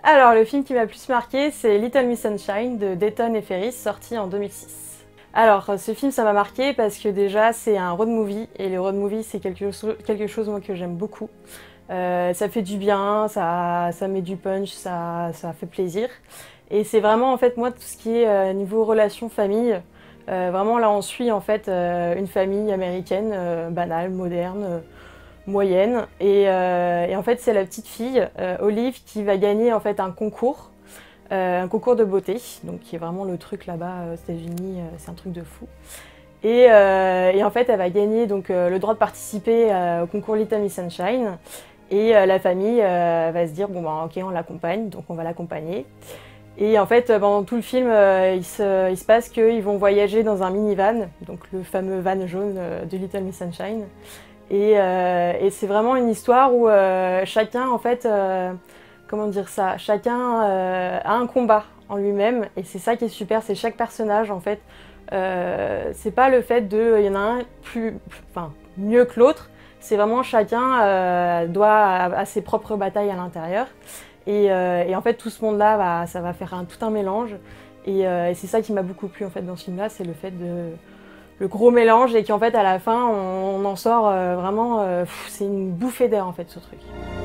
Alors, le film qui m'a le plus marqué, c'est Little Miss Sunshine de Dayton et Ferris, sorti en 2006. Alors, ce film, ça m'a marqué parce que déjà, c'est un road movie, et les road movies, c'est quelque chose moi, que j'aime beaucoup. Ça fait du bien, ça met du punch, ça fait plaisir. Et c'est vraiment, en fait, moi, tout ce qui est niveau relation famille, vraiment, là, on suit, en fait, une famille américaine, banale, moderne, moyenne. Et en fait, c'est la petite fille, Olive, qui va gagner en fait un concours de beauté, donc qui est vraiment le truc là-bas aux États-Unis, c'est un truc de fou. Et en fait, elle va gagner donc, le droit de participer au concours Little Miss Sunshine. Et la famille va se dire, bon bah ok, on l'accompagne, donc on va l'accompagner. Et en fait, pendant tout le film, il se passe qu'ils vont voyager dans un minivan, donc le fameux van jaune de Little Miss Sunshine. Et c'est vraiment une histoire où chacun, en fait, comment dire ça, chacun a un combat en lui-même, et c'est ça qui est super, c'est chaque personnage, en fait. C'est pas le fait de, il y en a un enfin, mieux que l'autre, c'est vraiment chacun a ses propres batailles à l'intérieur. Et en fait, tout ce monde-là, ça va faire tout un mélange. Et c'est ça qui m'a beaucoup plu en fait, dans ce film-là, c'est le fait de le gros mélange et qu'en fait à la fin on en sort vraiment, c'est une bouffée d'air en fait ce truc.